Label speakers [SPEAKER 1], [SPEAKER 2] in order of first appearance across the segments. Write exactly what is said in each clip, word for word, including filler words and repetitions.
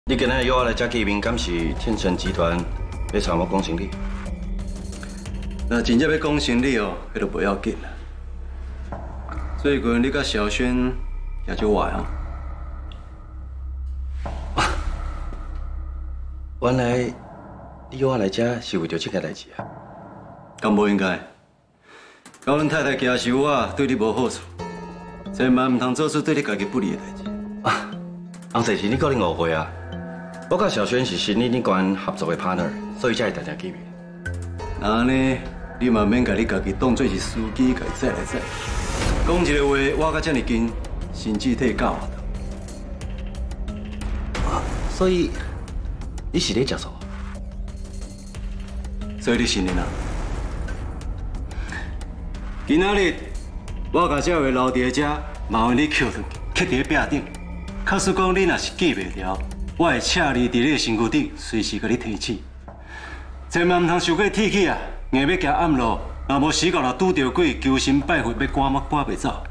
[SPEAKER 1] 你今日约我来遮见面，敢是天成集团要找我讲生理？
[SPEAKER 2] 那真正要讲生理哦，迄都不要紧啦。最近你甲小轩也就坏哦。
[SPEAKER 1] 原来你约我来遮是为着这件代志啊？
[SPEAKER 2] 敢无应该？搞阮太太惊是我对你无好处，千万唔通做出对你家己不利的代志。
[SPEAKER 1] 啊，红姐是你个人误会啊！我甲小轩是生理领管合作的 partner， 所以才会常常见面。
[SPEAKER 2] 那安尼，你嘛免甲你家己当作是司机，家己载来载。讲一个话，我甲遮尔近，甚至替教我的。
[SPEAKER 1] 啊，所以你是咧接受？
[SPEAKER 2] 所以你信任啊？今仔日我甲这话留伫遮，麻烦你捡转去，刻伫壁顶。假使讲你若是记袂牢，我会请你伫你的身躯顶，随时甲你提起。千万唔通受过铁气啊！硬要行暗路，若无死到若拄着鬼，求神拜佛要赶么赶袂走。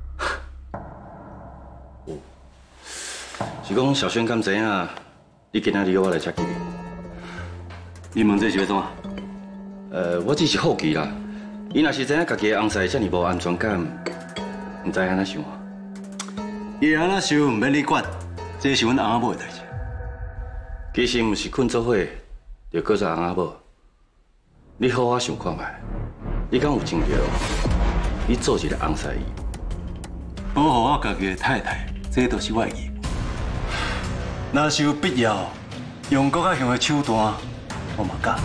[SPEAKER 1] 哦，是讲小轩敢知影？你今仔日约我来遮见面？
[SPEAKER 2] 你问这是要怎啊？
[SPEAKER 1] 呃，我只是好奇啦。伊若是知影家己的翁婿遮尔无安全感，唔知安怎想啊？
[SPEAKER 2] 伊安怎想，唔免你管，这是阮翁仔某的代志。
[SPEAKER 1] 其实唔是困做伙，就搁做翁仔某。你好好想看卖，你敢有情着？你做一个翁婿伊，
[SPEAKER 2] 保护我家己的太太，这都是我的义务。若是有必要，用更较凶的手段，我嘛敢。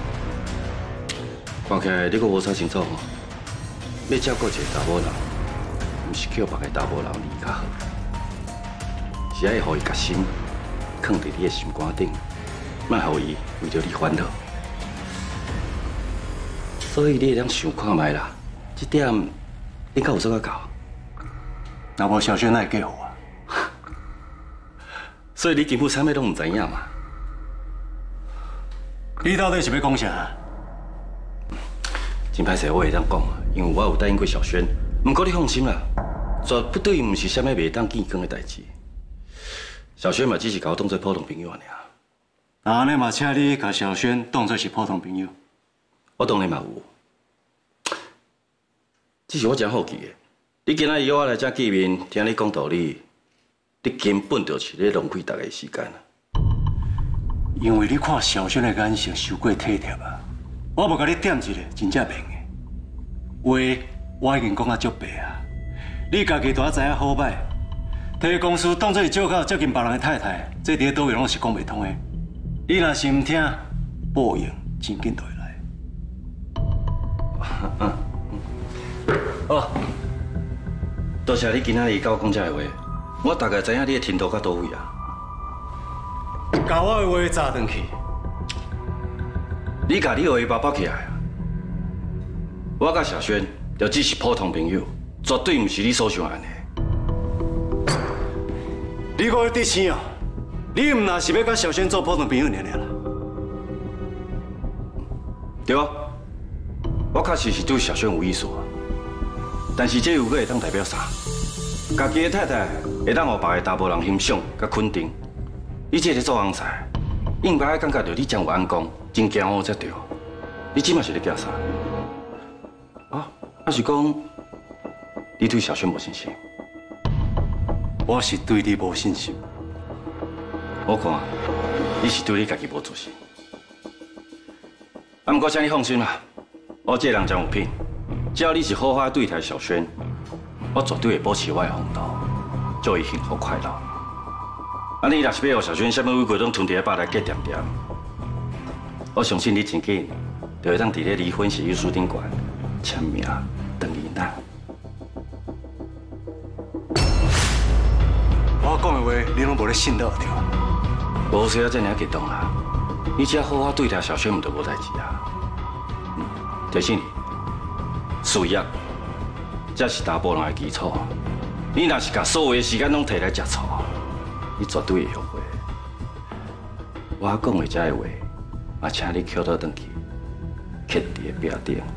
[SPEAKER 1] 看起来你阁无啥清楚吼，要照顾一个查某人，唔是叫别个查某人离较好，是爱互伊决心放伫你的心肝顶，莫互伊为着你烦恼。所以你会当想看卖啦，这点你敢有做到到？
[SPEAKER 2] 若无小轩哪会嫁我？
[SPEAKER 1] 所以你根本啥物拢唔知影嘛？
[SPEAKER 2] 你到底是要讲啥？
[SPEAKER 1] 真歹势，我会当讲，因为我有答应过小轩。不过你放心啦，绝不对唔是啥物袂当见光的代志。小轩嘛，只是甲我当做普通朋友尔。
[SPEAKER 2] 那安尼嘛，请你甲小轩当作是普通朋友。
[SPEAKER 1] 我当然嘛有，只是我真好奇的，你今仔日约我来遮见面，听你讲道理，你根本就是咧浪费大家的时间啊！
[SPEAKER 2] 因为你看小轩的眼神受过体贴啊，我无甲你点一个真正明的话，我已经讲啊足白啊，你家己都知影好歹，替公司当作是借口接近别人的太太，这伫咧倒位拢是讲袂通的。你若是唔听，报应真紧就会来。
[SPEAKER 1] 嗯嗯，好，多谢你今仔日甲我讲这个话，我大概知影你的程度到倒位啊。
[SPEAKER 2] 甲我的话砸转去，
[SPEAKER 1] 你甲你的话包包起来啊！我甲小轩就只是普通朋友，绝对唔是你所想安尼。
[SPEAKER 2] 你讲的得生哦，你唔那是要甲小轩做普通朋友尔尔啦？
[SPEAKER 1] 对啊，我确实是对小轩有意思啊，但是这又会当代表啥？家己的太太会当互别个查某人欣赏甲肯定，你这个做翁婿，应该爱感觉到你真有眼光，真骄傲才对。你即马是咧惊啥？啊，还是讲你对小轩无信心？
[SPEAKER 2] 我是对你无信心。
[SPEAKER 1] 我看你是对你家己无自信。啊，不过请你放心啦，我这个人真有品，只要你是好好对待小轩，我绝对会保持我的风度，祝伊幸福快乐。啊，你若是要互小轩什么委屈拢吞伫个巴内结点点，我相信你真紧就会当伫咧离婚协议书顶悬签名等伊拿。
[SPEAKER 2] 我讲的话，你拢无咧信到对啊？
[SPEAKER 1] 无需要这样激动啦，你只要好好对待小轩，唔就无代志啊。嗯，提醒你，事业这是大部分人的基础。你若是把所有的时间拢摕来食醋，你绝对会后悔。我讲的这个话，也请你捡倒转去，刻伫个壁顶。